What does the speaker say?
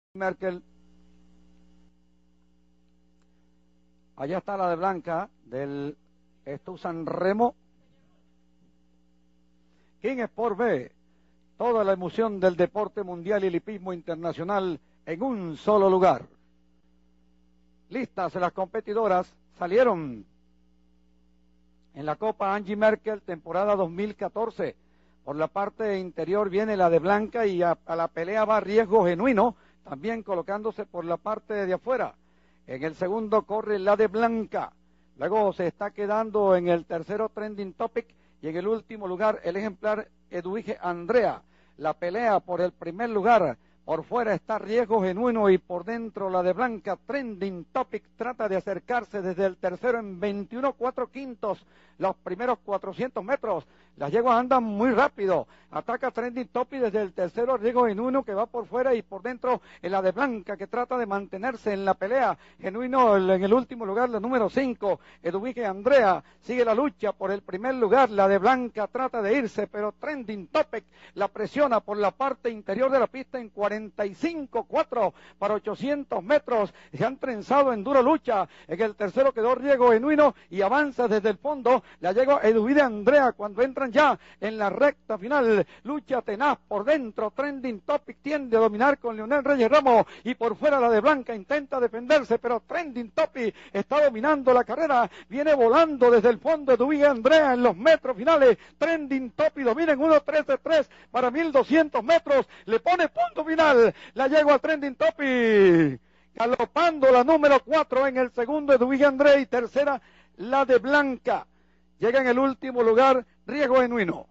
Merkel. Allá está la de Blanca del San Remo. King Sport B, toda la emoción del deporte mundial y el hipismo internacional en un solo lugar. Listas las competidoras, salieron en la Copa Angie Merkel, temporada 2014. Por la parte interior viene la de Blanca y a la pelea va Riesgo Genuino, también colocándose por la parte de afuera. En el segundo corre la de Blanca. Luego se está quedando en el tercero Trending Topic y en el último lugar el ejemplar Edwige Andrea. La pelea por el primer lugar. Por fuera está Riesgo Genuino y por dentro la de Blanca. Trending Topic trata de acercarse desde el tercero en 21.4/5 los primeros 400 metros. Las yeguas andan muy rápido. Ataca Trending Topic desde el tercero Riesgo Genuino que va por fuera y por dentro en la de Blanca que trata de mantenerse en la pelea. Genuino en el último lugar, la número 5. Edwige Andrea sigue la lucha por el primer lugar. La de Blanca trata de irse, pero Trending Topic la presiona por la parte interior de la pista en 45.4 para 800 metros. Se han trenzado en dura lucha. En el tercero quedó Riesgo Genuino y avanza desde el fondo. La llegó Edwige Andrea cuando entran ya en la recta final. Lucha tenaz por dentro. Trending Topic tiende a dominar con Leonel Reyes Ramos y por fuera la de Blanca intenta defenderse, pero Trending Topic está dominando la carrera. Viene volando desde el fondo Edwige Andrea en los metros finales. Trending Topic domina en 1.13.3 para 1.200 metros. Le pone punto final. La llegó a Trending Topic. Galopando la número 4 en el segundo Edwige Andrea y tercera la de Blanca. Llega en el último lugar Riesgo Genuino.